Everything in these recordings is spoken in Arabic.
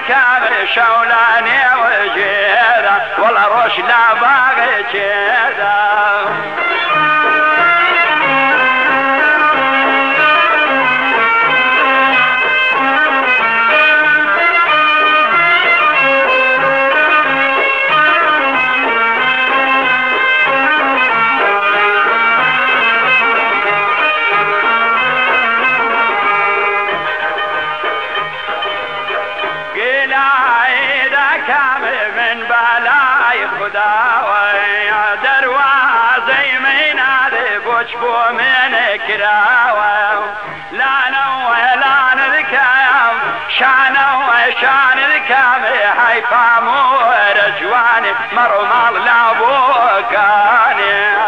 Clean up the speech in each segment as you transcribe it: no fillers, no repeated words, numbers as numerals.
ذكر شولاني وجيدا والله روش لا باغي جيدا من بلاي خداوي دروازي من بوشبو من كراوي لا نوي لا نذكام شانوي شان ذكام هاي فامو رجواني مرمال لابوكاني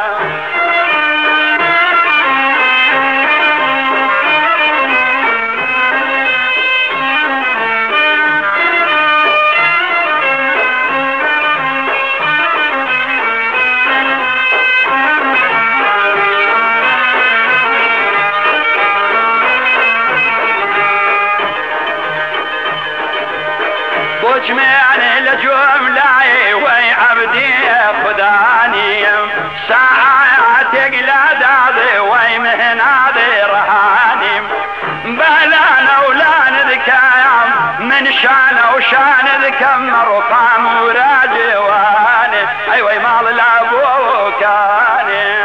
وجمعني لجملة وي عبدي خداني ساعات يقلاد هذي وي مهنادي رهاني بلا ولا نذكام من شان وشان ذكم مرفع مراجواني ايوه مال لابوكاني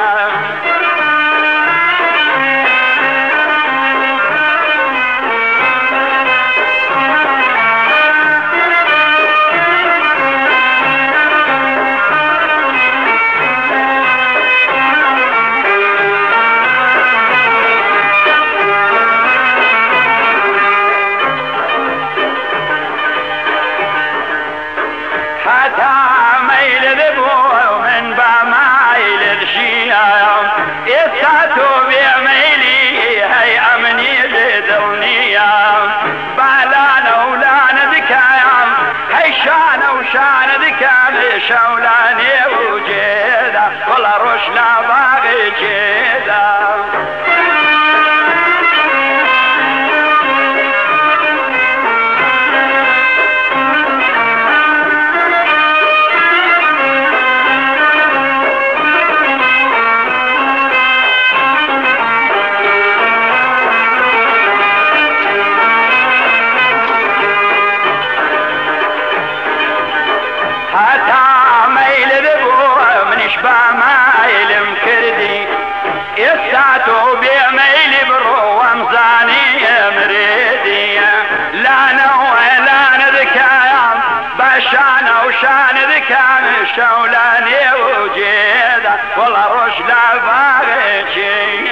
ميل ذبوه من بمايل الشيام يساتو بميلي هي امني لدونيا بالانا ولا ذكايام هي شان وشان ذكام شولاني وجيدا والله روش لا باغي جيدا بمايل مكردي يساتو بميل برو ومزاني مريدي لا نوى لا نذكام بشان وشان ذكام شولاني وجيدا والله روش لا باغي